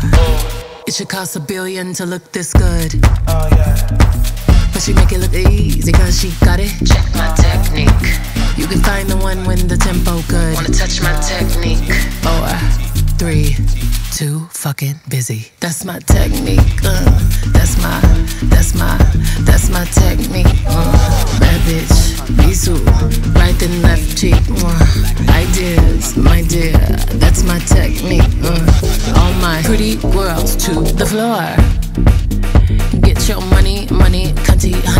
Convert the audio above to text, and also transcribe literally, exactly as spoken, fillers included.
It should cost a billion to look this good. Oh yeah. But she make it look easy cause she got it. Check my technique. You can find the one when the tempo good. Wanna touch my technique. Four, three, two, fucking busy. That's my technique. Uh, that's my, that's my, that's my technique. Uh, bad bitch, bisou, right and left cheek. Uh, ideas, my dear, that's my technique. Uh, all my pretty girls to the floor. Get your money, money, cunty,